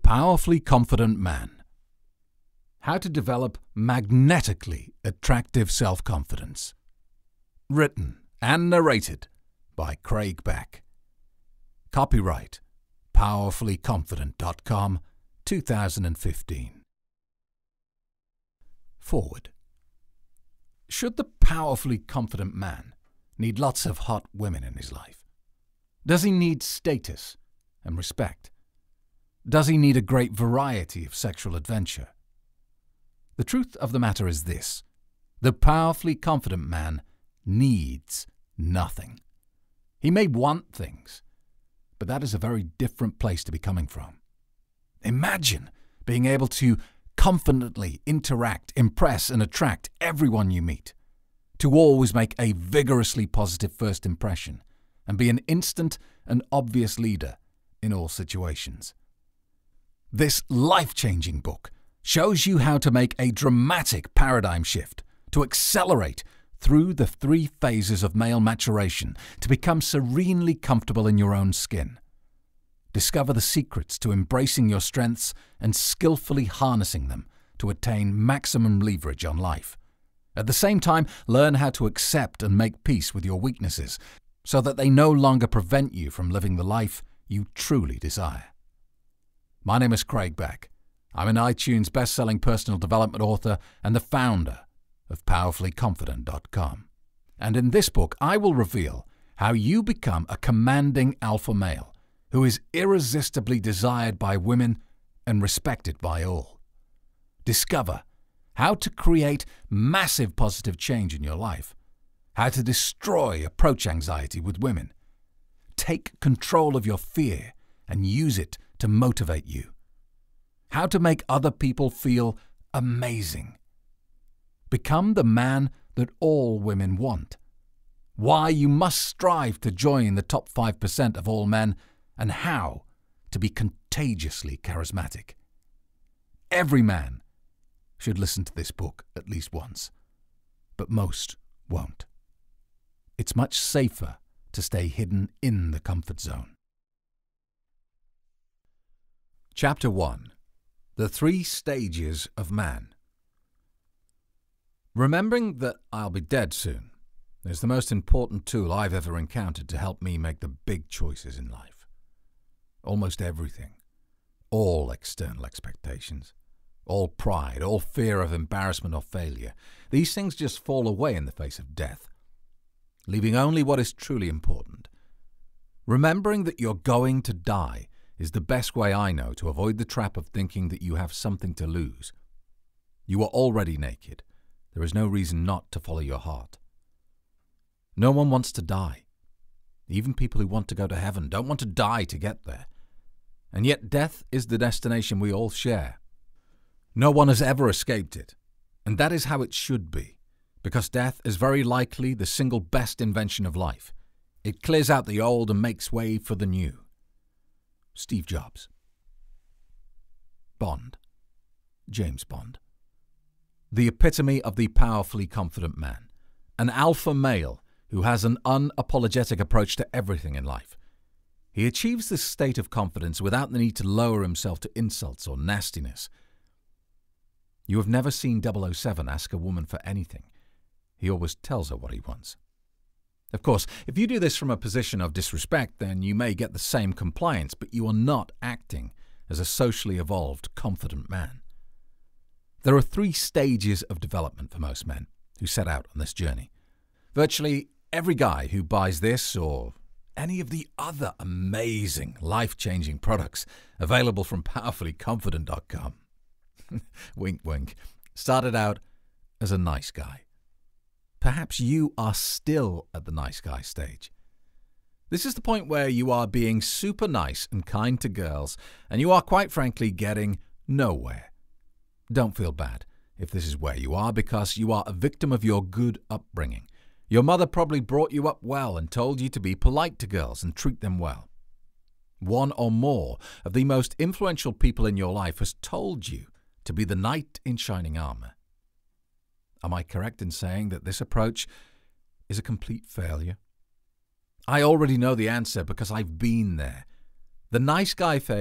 Powerfully Confident Man. How to Develop Magnetically Attractive Self-Confidence. Written and narrated by Craig Beck. Copyright powerfullyconfident.com 2015. Forward. Should the powerfully confident man need lots of hot women in his life? Does he need status and respect? Does he need a great variety of sexual adventure? The truth of the matter is this: the powerfully confident man needs nothing. He may want things, but that is a very different place to be coming from. Imagine being able to confidently interact, impress, and attract everyone you meet, to always make a vigorously positive first impression, and be an instant and obvious leader in all situations. This life-changing book shows you how to make a dramatic paradigm shift, to accelerate through the 3 phases of male maturation to become serenely comfortable in your own skin. Discover the secrets to embracing your strengths and skillfully harnessing them to attain maximum leverage on life. At the same time, learn how to accept and make peace with your weaknesses so that they no longer prevent you from living the life you truly desire. My name is Craig Beck. I'm an iTunes best-selling personal development author and the founder of powerfullyconfident.com. And in this book, I will reveal how you become a commanding alpha male who is irresistibly desired by women and respected by all. Discover how to create massive positive change in your life, how to destroy approach anxiety with women, take control of your fear and use it to motivate you, how to make other people feel amazing, become the man that all women want, why you must strive to join the top 5% of all men, and how to be contagiously charismatic. Every man should listen to this book at least once, but most won't. It's much safer to stay hidden in the comfort zone. Chapter 1. The 3 Stages of Man. Remembering that I'll be dead soon is the most important tool I've ever encountered to help me make the big choices in life. Almost everything, all external expectations, all pride, all fear of embarrassment or failure, these things just fall away in the face of death, leaving only what is truly important. Remembering that you're going to die is the best way I know to avoid the trap of thinking that you have something to lose. You are already naked. There is no reason not to follow your heart. No one wants to die. Even people who want to go to heaven don't want to die to get there. And yet death is the destination we all share. No one has ever escaped it. And that is how it should be, because death is very likely the single best invention of life. It clears out the old and makes way for the new. Steve Jobs. Bond. James Bond. The epitome of the powerfully confident man. An alpha male who has an unapologetic approach to everything in life. He achieves this state of confidence without the need to lower himself to insults or nastiness. You have never seen 007 ask a woman for anything. He always tells her what he wants. Of course, if you do this from a position of disrespect, then you may get the same compliance, but you are not acting as a socially evolved, confident man. There are 3 stages of development for most men who set out on this journey. Virtually every guy who buys this or any of the other amazing, life-changing products available from powerfullyconfident.com, wink wink, started out as a nice guy. Perhaps you are still at the nice guy stage. This is the point where you are being super nice and kind to girls, and you are quite frankly getting nowhere. Don't feel bad if this is where you are, because you are a victim of your good upbringing. Your mother probably brought you up well and told you to be polite to girls and treat them well. One or more of the most influential people in your life has told you to be the knight in shining armor. Am I correct in saying that this approach is a complete failure? I already know the answer because I've been there. The nice guy phase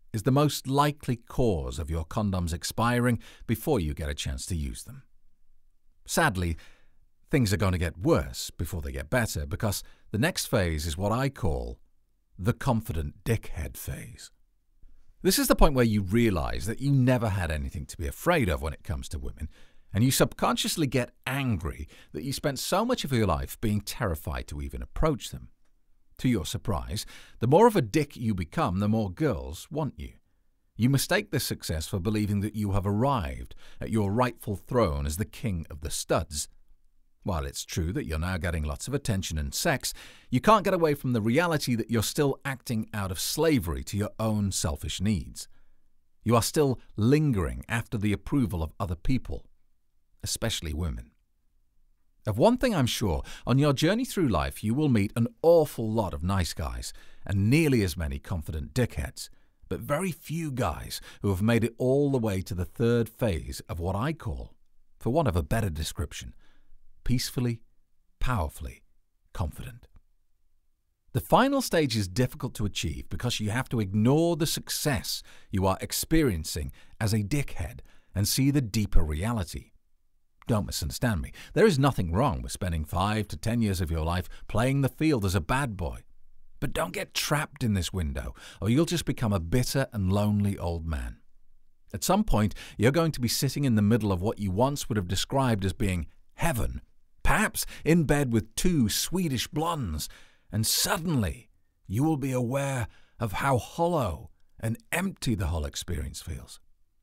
is the most likely cause of your condoms expiring before you get a chance to use them. Sadly, things are going to get worse before they get better, because the next phase is what I call the confident dickhead phase. This is the point where you realize that you never had anything to be afraid of when it comes to women, and you subconsciously get angry that you spent so much of your life being terrified to even approach them. To your surprise, the more of a dick you become, the more girls want you. You mistake this success for believing that you have arrived at your rightful throne as the king of the studs. While it's true that you're now getting lots of attention and sex, you can't get away from the reality that you're still acting out of slavery to your own selfish needs. You are still lingering after the approval of other people, especially women. Of one thing I'm sure, on your journey through life you will meet an awful lot of nice guys and nearly as many confident dickheads, but very few guys who have made it all the way to the third phase of what I call, for want of a better description, peacefully, powerfully confident. The final stage is difficult to achieve because you have to ignore the success you are experiencing as a dickhead and see the deeper reality. Don't misunderstand me. There is nothing wrong with spending 5 to 10 years of your life playing the field as a bad boy. But don't get trapped in this window, or you'll just become a bitter and lonely old man. At some point, you're going to be sitting in the middle of what you once would have described as being heaven, perhaps in bed with 2 Swedish blondes, and suddenly you will be aware of how hollow and empty the whole experience feels.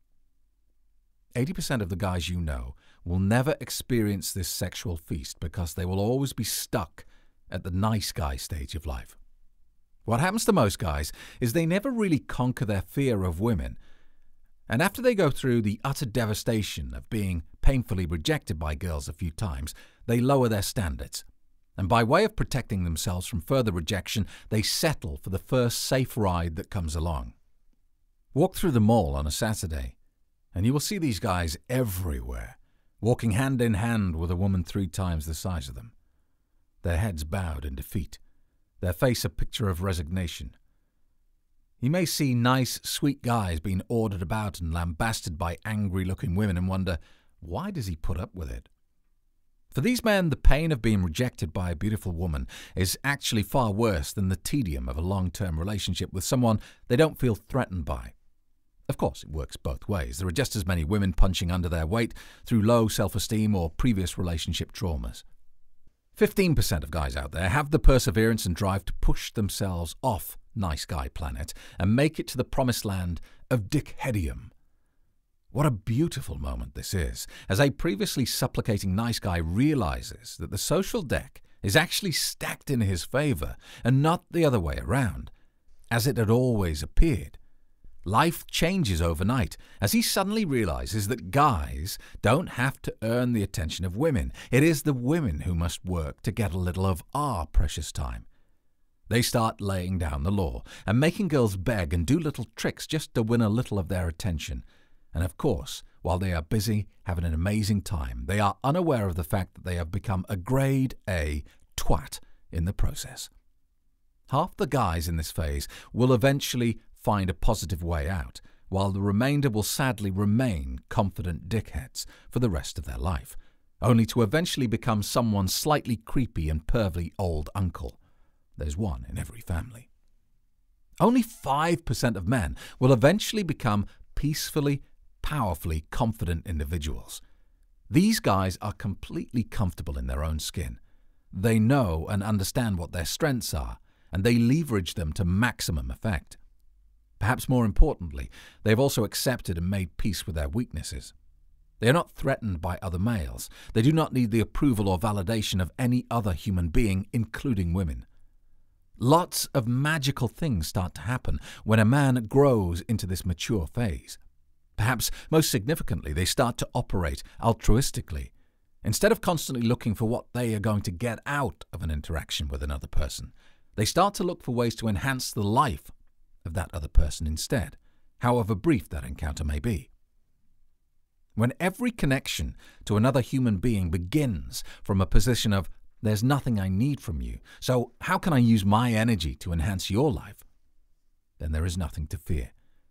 80% of the guys you know will never experience this sexual feast because they will always be stuck at the nice guy stage of life. What happens to most guys is they never really conquer their fear of women, and after they go through the utter devastation of being painfully rejected by girls a few times, they lower their standards. And by way of protecting themselves from further rejection, they settle for the first safe ride that comes along. Walk through the mall on a Saturday, and you will see these guys everywhere, walking hand in hand with a woman 3 times the size of them. Their heads bowed in defeat, their face a picture of resignation. You may see nice, sweet guys being ordered about and lambasted by angry-looking women and wonder, why does he put up with it? For these men, the pain of being rejected by a beautiful woman is actually far worse than the tedium of a long-term relationship with someone they don't feel threatened by. Of course, it works both ways. There are just as many women punching under their weight through low self-esteem or previous relationship traumas. 15% of guys out there have the perseverance and drive to push themselves off nice guy planet and make it to the promised land of dickheadium. What a beautiful moment this is, as a previously supplicating nice guy realizes that the social deck is actually stacked in his favor and not the other way around, as it had always appeared. Life changes overnight as he suddenly realizes that guys don't have to earn the attention of women. It is the women who must work to get a little of our precious time. They start laying down the law and making girls beg and do little tricks just to win a little of their attention. And of course, while they are busy having an amazing time, they are unaware of the fact that they have become a grade A twat in the process. Half the guys in this phase will eventually find a positive way out, while the remainder will sadly remain confident dickheads for the rest of their life, only to eventually become someone's slightly creepy and pervy old uncle. There's one in every family. Only 5% of men will eventually become peacefully, powerfully confident individuals. These guys are completely comfortable in their own skin. They know and understand what their strengths are, and they leverage them to maximum effect. Perhaps more importantly, they have also accepted and made peace with their weaknesses. They are not threatened by other males. They do not need the approval or validation of any other human being, including women. Lots of magical things start to happen when a man grows into this mature phase. Perhaps most significantly, they start to operate altruistically. Instead of constantly looking for what they are going to get out of an interaction with another person, they start to look for ways to enhance the life of that other person instead, however brief that encounter may be. When every connection to another human being begins from a position of, there's nothing I need from you, so how can I use my energy to enhance your life? Then there is nothing to fear.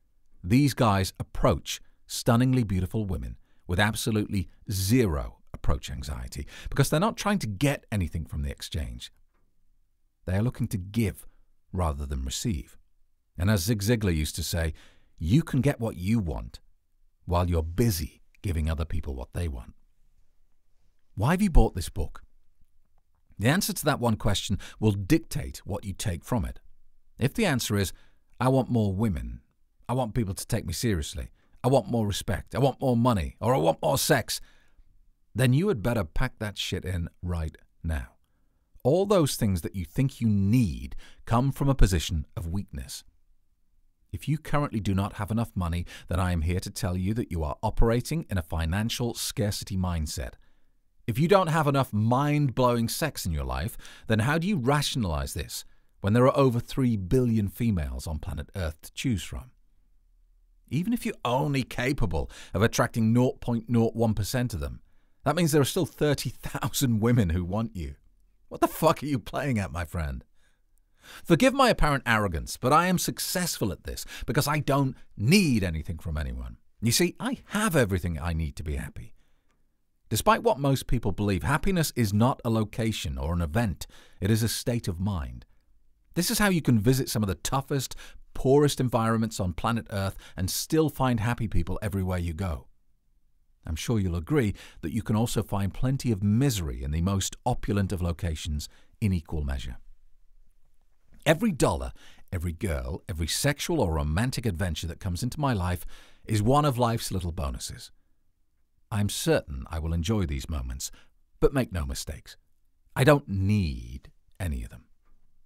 these guys approach stunningly beautiful women with absolutely zero approach anxiety because they're not trying to get anything from the exchange. They are looking to give rather than receive. And as Zig Ziglar used to say, you can get what you want while you're busy giving other people what they want. Why have you bought this book? The answer to that one question will dictate what you take from it. If the answer is, I want more women, I want people to take me seriously, I want more respect, I want more money, or I want more sex, then you had better pack that shit in right now. All those things that you think you need come from a position of weakness. If you currently do not have enough money, then I am here to tell you that you are operating in a financial scarcity mindset. If you don't have enough mind-blowing sex in your life, then how do you rationalize this when there are over 3 billion females on planet Earth to choose from? Even if you're only capable of attracting 0.01% of them, that means there are still 30,000 women who want you. What the fuck are you playing at, my friend? Forgive my apparent arrogance, but I am successful at this because I don't need anything from anyone. You see, I have everything I need to be happy. Despite what most people believe, happiness is not a location or an event. It is a state of mind. This is how you can visit some of the toughest, poorest environments on planet Earth and still find happy people everywhere you go. I'm sure you'll agree that you can also find plenty of misery in the most opulent of locations in equal measure. Every dollar, every girl, every sexual or romantic adventure that comes into my life is one of life's little bonuses. I'm certain I will enjoy these moments, but make no mistakes, I don't need any of them.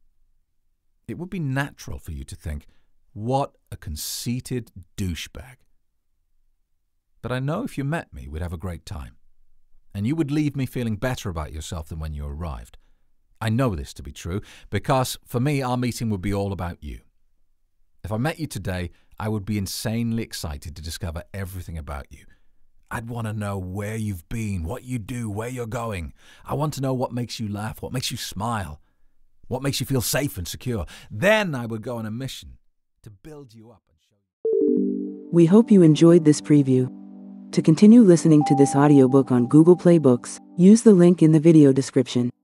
It would be natural for you to think, what a conceited douchebag. But I know if you met me, we'd have a great time. And you would leave me feeling better about yourself than when you arrived. I know this to be true because, for me, our meeting would be all about you. If I met you today, I would be insanely excited to discover everything about you. I'd want to know where you've been, what you do, where you're going. I want to know what makes you laugh, what makes you smile, what makes you feel safe and secure. Then I would go on a mission to build you up and show you. We hope you enjoyed this preview. To continue listening to this audiobook on Google Play Books, use the link in the video description.